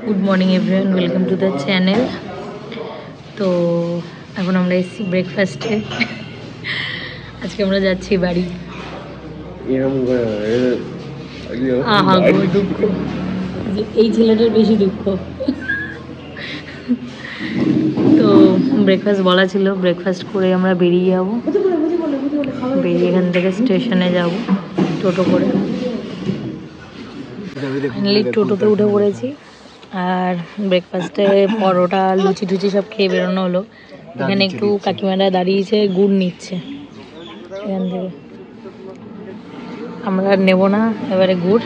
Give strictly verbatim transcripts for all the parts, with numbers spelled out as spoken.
Good morning everyone, welcome to the channel. তো এখন আমরা এসেছি ব্রেকফাস্টে। আজকে আমরা যাচ্ছি বাড়ি। আহা গো দুঃখ, এই ছেলেটার বেশি দুঃখ। তো ব্রেকফাস্ট বলা ছিল, ব্রেকফাস্ট করে আমরা বেরিয়ে যাবো। বেরিয়ে এখান থেকে স্টেশনে যাব টোটো করে। ফাইনালি টোটোতে উঠে পড়েছি। আর ব্রেকফাস্টে পরোটা লুচি টুচি সব খেয়ে বেরোনো হলো। এখানে একটু কাকিমারা দাঁড়িয়েছে, গুড় নিচ্ছে এখান থেকে। আমরা আর নেবো না এবারে গুড়।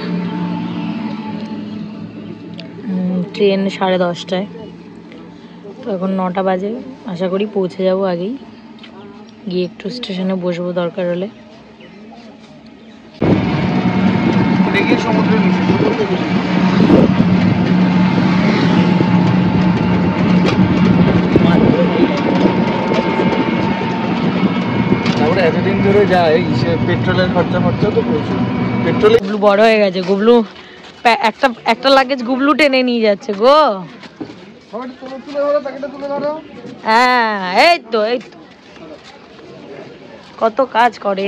ট্রেন সাড়ে দশটায়, তো এখন নটা বাজে। আশা করি পৌঁছে যাব আগেই, গিয়ে একটু স্টেশনে বসবো দরকার হলে। এতদিন ধরে যায় পেট্রোলের খরচা খরচা তো প্রচুর। পেট্রোল গুবলু বড় হয়ে গেছে। গুবলু একটা একটা লাগেজ গুবলু টেনে নিয়ে যাচ্ছে গো। হ্যাঁ এই তো এই তো কত কাজ করে।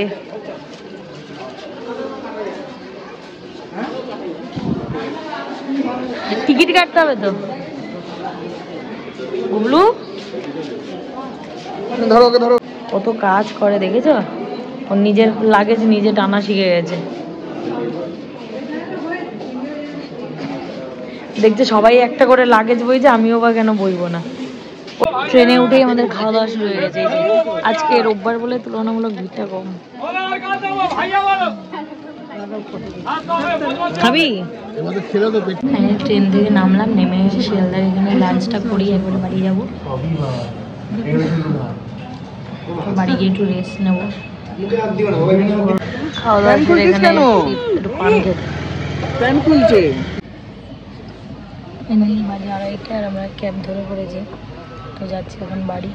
টিকিট কাটতে হবে তো গুবলু, ধরো ওকে ধরো। কত কাজ করে দেখেছো? ও নিজের লাগেজ নিজে টানা শিখে গেছে। দেখছে সবাই একটা করে লাগেজ বইছে, আমিও বা কেন বইবো না। ট্রেনে উঠেই আমাদের খাওয়া দাওয়া শুরু হয়ে গেছে। আজকে রোববার বলে তুলনামূলক ভিড়টা কম। খাবি? ট্রেন থেকে নামলাম, নেমে এসে শিয়ালদার এখানে লাঞ্চটা করি, একবারে বাড়ি যাবো। বাড়ি গিয়ে একটু রেস্ট নেবো। খাওয়া দাওয়া করে এখানে একটু পান খেতে। বাজে আড়াইটা আর আমরা ক্যাব ধরে পড়েছি, তো যাচ্ছি এখন বাড়ি।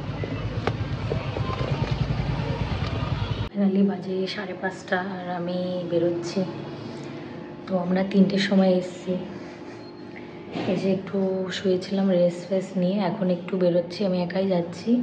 ফাইনালি বাজে সাড়ে পাঁচটা আর আমি বেরোচ্ছি। তো আমরা তিনটের সময় এসেছি, এসে একটু শুয়েছিলাম রেস্ট ফেস্ট নিয়ে। এখন একটু বেরোচ্ছি, আমি একাই যাচ্ছি।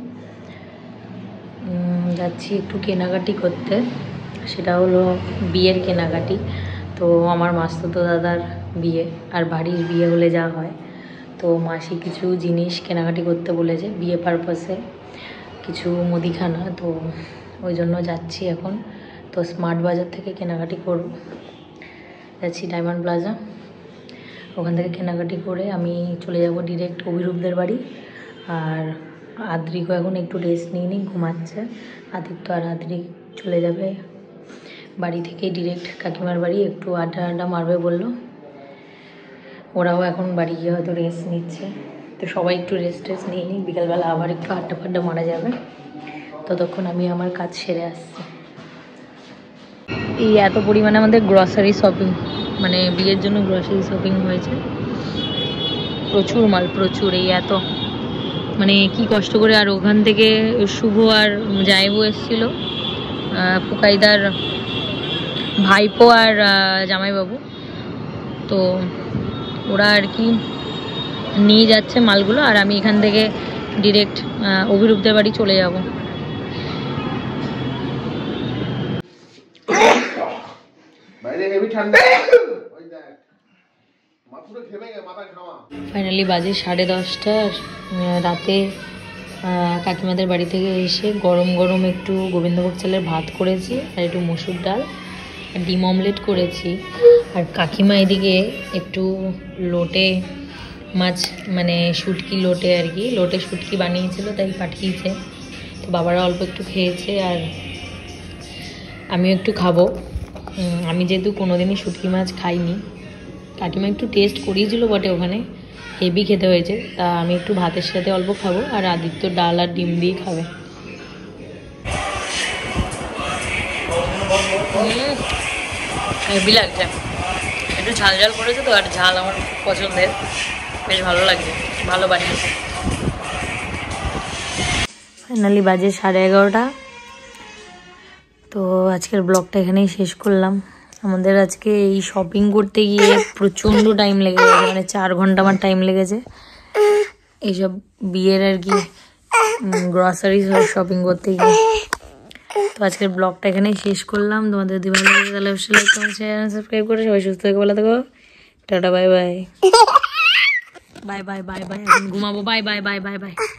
যাচ্ছি একটু কেনাকাটি করতে, সেটা হলো বিয়ের কেনাকাটি। তো আমার মাসতুতো দাদার বিয়ে, আর বাড়ির বিয়ে হলে যা হয়। তো মাসি কিছু জিনিস কেনাকাটি করতে বলেছে বিয়ে পারপাসে, কিছু মুদিখানা। তো ওই জন্য যাচ্ছি এখন। তো স্মার্ট বাজার থেকে কেনাকাটি করব, যাচ্ছি ডায়মন্ড প্লাজা। ওখান থেকে কেনাকাটি করে আমি চলে যাব ডিরেক্ট অভিরূপদের বাড়ি। আর আদ্রিকও এখন একটু রেস্ট নিয়ে নিই, ঘুমাচ্ছে। আদিত্য আর আদ্রিক চলে যাবে বাড়ি থেকে ডিরেক্ট কাকিমার বাড়ি, একটু আড্ডা আড্ডা মারবে বললো। ওরাও এখন বাড়ি গিয়ে হয়তো রেস্ট নিচ্ছে। তো সবাই একটু রেস্ট টেস্ট নিয়ে নিই, বিকালবেলা আবার একটু আড্ডা ফাড্ডা মারা যাবে। ততক্ষণ আমি আমার কাজ সেরে আসছি। এই এত পরিমাণে আমাদের গ্রসারি শপিং, মানে বিয়ের জন্য গ্রসারি শপিং হয়েছে প্রচুর মাল, প্রচুর। এই এত মানে কি কষ্ট করে। আর ওখান থেকে শুভ আর জাইবু এসেছিল, পুকাইদার ভাইপো আর জামাইবাবু। তো ওরা আর কি নিয়ে যাচ্ছে মালগুলো, আর আমি এখান থেকে ডিরেক্ট অভিরূপদের বাড়ি চলে যাব। ফাইনালি বাজে সাড়ে দশটা। রাতে কাকিমাদের বাড়ি থেকে এসে গরম গরম একটু গোবিন্দভোগ চালের ভাত করেছি, আর একটু মসুর ডাল আর ডিম অমলেট করেছি। আর কাকিমা এদিকে একটু লোটে মাছ, মানে শুটকি লোটে আর কি, লোটে শুটকি বানিয়েছিল, তাই পাঠিয়েছে। তো বাবারা অল্প একটু খেয়েছে, আর আমিও একটু খাবো। আমি যেহেতু কোনোদিনই শুটকি মাছ খাইনি, কাকিমা একটু টেস্ট করিয়েছিল বটে, ওখানে হেভি খেতে হয়েছে। তা আমি একটু ভাতের সাথে অল্প খাবো, আর আদিত্য ডাল আর ডিম দিয়ে খাবে। হেভি লাগছে, একটু ঝাল ঝাল করেছে তো, আর ঝাল আমার পছন্দের, বেশ ভালো লাগছে, ভালো বানিয়েছে। ফাইনালি বাজে সাড়ে এগারোটা। তো আজকের ব্লগটা এখানেই শেষ করলাম। আমাদের আজকে এই শপিং করতে গিয়ে প্রচণ্ড টাইম লেগে গেছে, মানে চার ঘন্টা আমার টাইম লেগেছে এইসব বিয়ের আর কি গ্রসারি শপিং করতে গিয়ে। তো আজকের ব্লগটা এখানেই শেষ করলাম। তোমাদের যদি ভালো লাগে তাহলে অবশ্যই লাইক কমেন্ট শেয়ার সাবস্ক্রাইব করে সবাই সুস্থ থেকে ভালো থাকো। Tata bye bye bye bye bye bye. এখন ঘুমাবো। Bye bye bye bye by.